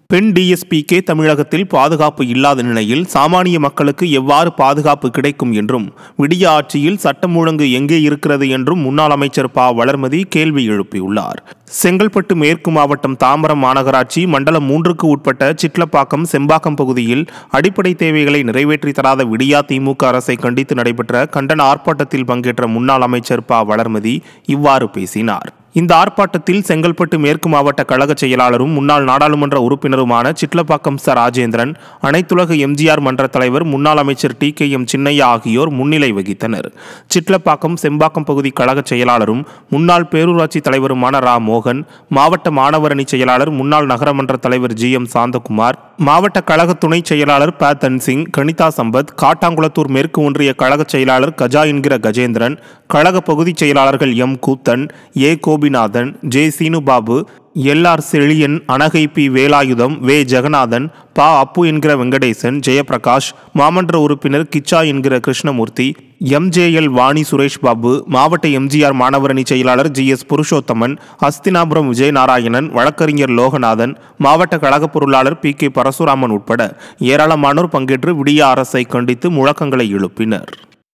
பெண் டிஎஸ்பிக்கே தமிழகத்தில் பாதுகாப்பு இல்லாத நிலையில் சாமானிய மக்களுக்கு எவ்வாறு பாதுகாப்பு கிடைக்கும் என்றும், விடிய ஆட்சியில் சட்டம் ஒழுங்கு எங்கே இருக்கிறது என்றும் முன்னாள் அமைச்சர் ப. வளர்மதி கேள்வி எழுப்பியுள்ளார். செங்கல்பட்டு மேற்கு மாவட்டம் தாம்பரம் மாநகராட்சி மண்டலம் 3க்கு உட்பட்ட சிட்லப்பாக்கம், செம்பாக்கம் பகுதியில் அடிப்படை தேவைகளை நிறைவேற்றி தராத விடியா திமுக அரசை கண்டித்து நடைபெற்ற கண்டன ஆர்ப்பாட்டத்தில் பங்கேற்ற முன்னாள் அமைச்சர் ப. வளர்மதி இவ்வாறு பேசினார். இந்த ஆர்ப்பாட்டத்தில் செங்கல்பட்டு மேற்கு மாவட்ட கழக செயலாளரும் முன்னாள் நாடாளுமன்ற உறுப்பினருமான சிட்லப்பாக்கம் ச. ராஜேந்திரன், அனைத்துலக எம்ஜிஆர் மன்ற தலைவர் முன்னாள் அமைச்சர் TKM சின்னையா ஆகியோர் முன்னிலை வகித்தனர். சிட்லப்பாக்கம், செம்பாக்கம் பகுதி கழக செயலாளரும் முன்னாள் பேரூராட்சி தலைவருமான ரா. மோகன், மாவட்ட மாணவரணி செயலாளர் முன்னாள் நகரமன்ற தலைவர் GM சாந்தகுமார், மாவட்ட கழக துணை செயலாளர் ப. தன்சிங், கணிதா சம்பத், காட்டாங்குளத்தூர் மேற்கு ஒன்றிய கழக செயலாளர் கஜா என்கிற கஜேந்திரன், கழக பகுதி செயலாளர்கள் M. Koothan, A. Gopinathan, J. சீனுபாபு, LR Chezhiyan, Anakai P. Velayutham, வே. ஜெகநாதன், ப. அப்பு என்கிற வெங்கடேசன், ஜெயபிரகாஷ், மாமன்ற உறுப்பினர் கிச்சா என்கிற கிருஷ்ணமூர்த்தி, MJL வாணி சுரேஷ் பாபு, மாவட்ட எம்ஜிஆர் மாணவரணி செயலாளர் GS புருஷோத்தமன், அஸ்தினாபுரம் விஜயநாராயணன், வழக்கறிஞர் லோகநாதன், மாவட்ட கழக பொருளாளர் PK பரசுராமன் உட்பட ஏராளமானோர் பங்கேற்று விடிய அரசை கண்டித்து முழக்கங்களை எழுப்பினர்.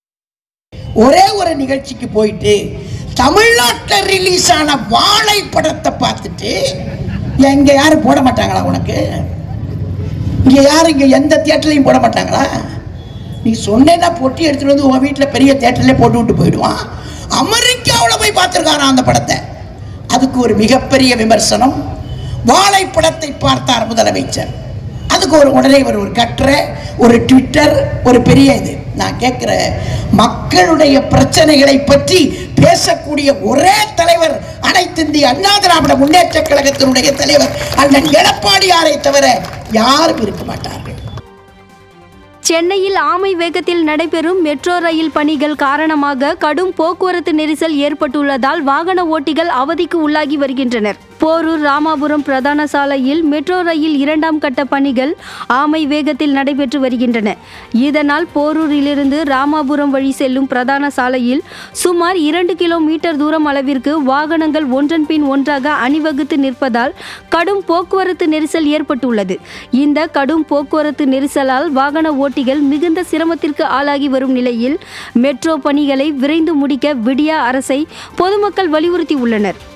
ஒரே ஒரு நிகழ்ச்சிக்கு போயிட்டு தமிழ்நாட்டில் ரிலீஸ் ஆன வாழை படத்தை பார்த்துட்டு இங்க யாரும் போட மாட்டாங்களா? உனக்கு இங்க யாரும் இங்க எந்த தியேட்டர்லையும் போட மாட்டாங்களா? நீ சொன்னேன்னா பொட்டி எடுத்துட்டு வந்து உன் வீட்டில் பெரிய தியேட்டர்லேயே போட்டு விட்டு போயிடுவான். அமெரிக்காவில் போய் பார்த்துருக்காரான் அந்த படத்தை. அதுக்கு ஒரு மிகப்பெரிய விமர்சனம். வாழை படத்தை பார்த்தார் முதலமைச்சர். அதுக்கு உடனே ஒரு கட்டுரை, ஒரு ட்விட்டர், ஒரு பெரிய இது. நான் கேட்கிற மக்களுடைய பிரச்சனைகளை பற்றி பேசக்கூடிய ஒரே தலைவர் அனைத்து இந்திய அண்ணா திராவிட முன்னேற்ற கழகத்தினுடைய தலைவர் அண்ணன் எடப்பாடியாரை தவிர யாரும் இருக்க மாட்டார்கள். சென்னையில் ஆமை வேகத்தில் நடைபெறும் மெட்ரோ ரயில் பணிகள் காரணமாக கடும் போக்குவரத்து நெரிசல் ஏற்பட்டுள்ளதால் வாகன ஓட்டிகள் அவதிக்கு உள்ளாகி வருகின்றனர். போரூர் ராமாபுரம் பிரதான சாலையில் மெட்ரோ ரயில் 2ஆம் கட்ட பணிகள் ஆமை வேகத்தில் நடைபெற்று வருகின்றன. இதனால் போரூரிலிருந்து ராமாபுரம் வழி செல்லும் பிரதான சாலையில் சுமார் 2 கிலோமீட்டர் தூரம் அளவிற்கு வாகனங்கள் ஒன்றன் பின் ஒன்றாக அணிவகுத்து நிற்பதால் கடும் போக்குவரத்து நெரிசல் ஏற்பட்டுள்ளது. இந்த கடும் போக்குவரத்து நெரிசலால் வாகன ஓட்டிகள் மிகுந்த சிரமத்திற்கு ஆளாகி வரும் நிலையில் மெட்ரோ பணிகளை விரைந்து முடிக்க விடியா அரசை பொதுமக்கள் வலியுறுத்தி உள்ளனர்.